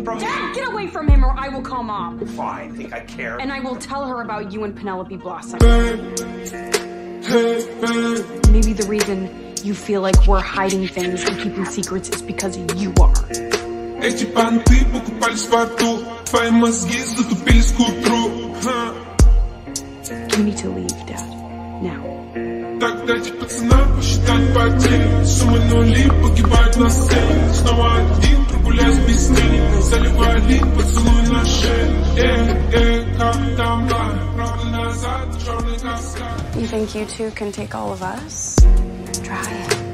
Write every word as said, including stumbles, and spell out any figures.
away from me. Dad, get away from him or I will call Mom. Fine, think I care. And I will tell her about you and Penelope Blossom. Hey, hey. Maybe the reason you feel like we're hiding things and keeping secrets is because you are. Эти понты покупали спорту, твои мозги затупились к утру. You need to leave, Dad. Now. Так дайте пацанам посчитать потери. Суммы нули погибают на сцене. Снова один прогуляюсь без тени. Заливали поцелуй на шее. Эй, эй, как там бар? Правда назад, черный каскад. You think you two can take all of us? Try it.